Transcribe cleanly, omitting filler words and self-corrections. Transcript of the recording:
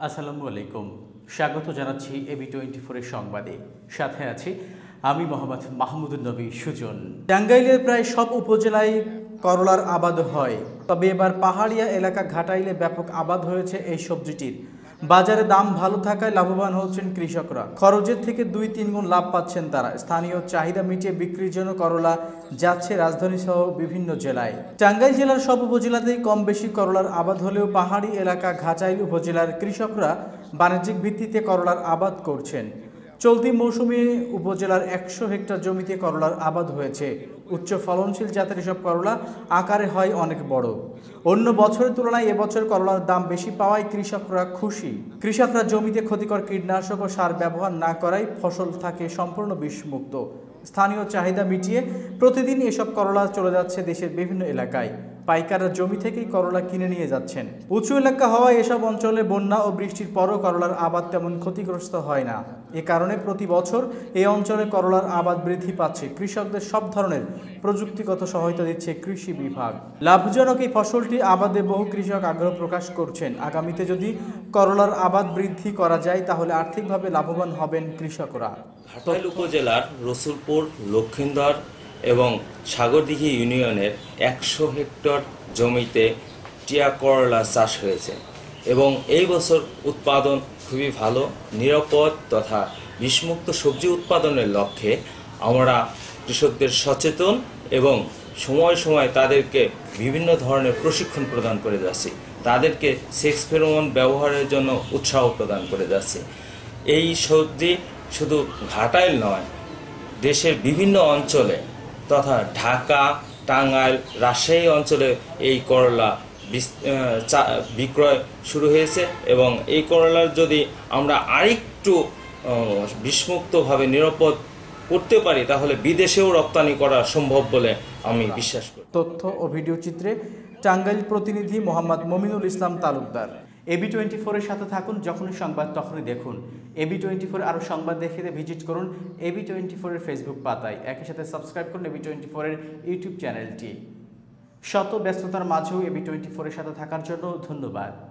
আসসালামু আলাইকুম। স্বাগত জানাচ্ছি এবি24 এর সংবাদে। সাথে আছি আমি মোহাম্মদ মাহমুদুন নবী সুজন। টাঙ্গাইলের প্রায় সব উপজেলায় করলার আবাদ হয়, তবে এবার পাহাড়িয়া এলাকা ঘাটাইলে ব্যাপক আবাদ হয়েছে এই সবজিটির। বাজারে দাম ভালো থাকায় লাভবান হচ্ছেন কৃষকরা। খরচের থেকে ২-৩ গুণ লাভ পাচ্ছেন তারা। স্থানীয় চাহিদা মিটিয়ে বিক্রির জন্য করলা যাচ্ছে রাজধানী সহ বিভিন্ন জেলায়। টাঙ্গাইল জেলার সব উপজেলাতেই কম বেশি করলার আবাদ হলেও পাহাড়ি এলাকা ঘাটাইল উপজেলার কৃষকরা বাণিজ্যিক ভিত্তিতে করলার আবাদ করছেন। চলতি মৌসুমে উপজেলার ১০০ হেক্টর জমিতে করলার আবাদ হয়েছে। উচ্চ ফলনশীল জাতের এসব করলা আকারে হয় অনেক বড়। অন্য বছরের তুলনায় এবছর করলার দাম বেশি পাওয়ায় কৃষকরা খুশি। কৃষকরা জমিতে ক্ষতিকর কীটনাশক ও সার ব্যবহার না করায় ফসল থাকে সম্পূর্ণ বিষমুক্ত। স্থানীয় চাহিদা মিটিয়ে প্রতিদিন এসব করলা চলে যাচ্ছে দেশের বিভিন্ন এলাকায়। পাইকাররা জমি থেকেই করলা কিনে নিয়ে যাচ্ছেন। উঁচু এলাকা হওয়ায় এসব অঞ্চলে বন্যা ও বৃষ্টির পরও করলার আবাদ তেমন ক্ষতিগ্রস্ত হয় না। এ কারণে প্রতি বছর এই অঞ্চলে করলার আবাদ বৃদ্ধি পাচ্ছে। কৃষকদের সব ধরনের প্রযুক্তিগত সহায়তা দিচ্ছে কৃষি বিভাগ। লাভজনক এই ফসলটি আবাদে বহু কৃষক আগ্রহ প্রকাশ করছেন। আগামীতে যদি করলার আবাদ বৃদ্ধি করা যায় তাহলে আর্থিকভাবে লাভবান হবেন কৃষকরা। ঘাটাইল উপজেলার রসুলপুর, লক্ষিন্দর এবং সাগরদিঘি ইউনিয়নের ১০০ হেক্টর জমিতে টিয়া করলা চাষ হয়েছে এবং এই বছর উৎপাদন খুবই ভালো, নিরাপদ তথা বিষমুক্ত সবজি উৎপাদনের লক্ষ্যে আমরা কৃষকদের সচেতন এবং সময় সময় তাদেরকে বিভিন্ন ধরনের প্রশিক্ষণ প্রদান করে যাচ্ছি। তাদেরকে সেক্স ফেরোমন ব্যবহারের জন্য উৎসাহ প্রদান করে যাচ্ছি। এই সবজি শুধু ঘাটাইল নয়, দেশের বিভিন্ন অঞ্চলে তথা ঢাকা, টাঙ্গাইল, রাজশাহী অঞ্চলে এই করলা বিক্রয় শুরু হয়েছে এবং এই করলার যদি আমরা আরেকটু বিষমুক্তভাবে নিরাপদ করতে পারি তাহলে বিদেশেও রপ্তানি করা সম্ভব বলে আমি বিশ্বাস করি। তথ্য ও ভিডিও চিত্রে টাঙ্গাইল প্রতিনিধি মোহাম্মদ মমিনুল ইসলাম তালুকদার। এবি24 এর সাথে থাকুন, যখনই সংবাদ তখনই দেখুন। এবি24 আরও সংবাদ দেখতে ভিজিট করুন এবি24 এর ফেসবুক পাতায়। একই সাথে সাবস্ক্রাইব করুন এবি24 এর ইউটিউব চ্যানেলটি। শত ব্যস্ততার মাঝেও এবি24 এর সাথে থাকার জন্য ধন্যবাদ।